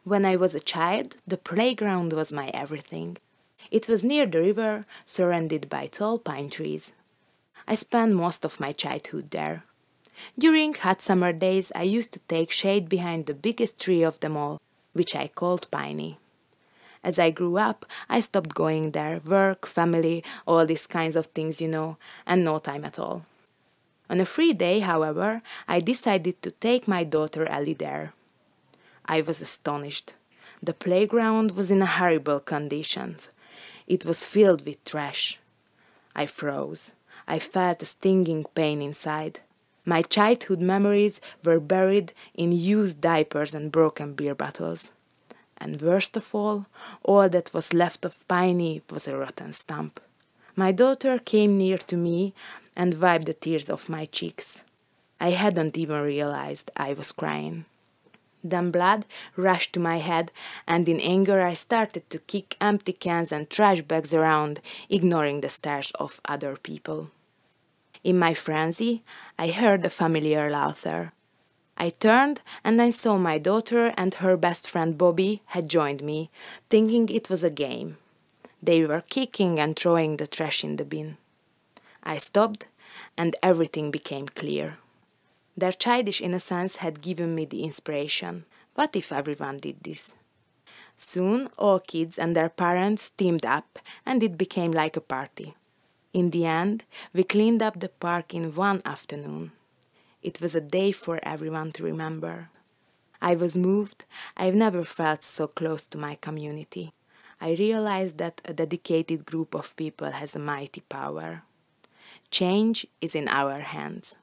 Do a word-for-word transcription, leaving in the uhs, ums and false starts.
When I was a child, the playground was my everything. It was near the river, surrounded by tall pine trees. I spent most of my childhood there. During hot summer days, I used to take shade behind the biggest tree of them all, which I called Piney. As I grew up, I stopped going there, work, family, all these kinds of things, you know, and no time at all. On a free day, however, I decided to take my daughter Ellie there. I was astonished. The playground was in horrible conditions. It was filled with trash. I froze. I felt a stinging pain inside. My childhood memories were buried in used diapers and broken beer bottles. And worst of all, all that was left of Piney was a rotten stump. My daughter came near to me and wiped the tears off my cheeks. I hadn't even realized I was crying. Then blood rushed to my head, and in anger I started to kick empty cans and trash bags around, ignoring the stares of other people. In my frenzy, I heard a familiar laughter. I turned and I saw my daughter and her best friend Bobby had joined me, thinking it was a game. They were kicking and throwing the trash in the bin. I stopped, and everything became clear. Their childish innocence had given me the inspiration. What if everyone did this? Soon, all kids and their parents teamed up, and it became like a party. In the end, we cleaned up the park in one afternoon. It was a day for everyone to remember. I was moved. I've never felt so close to my community. I realized that a dedicated group of people has a mighty power. Change is in our hands.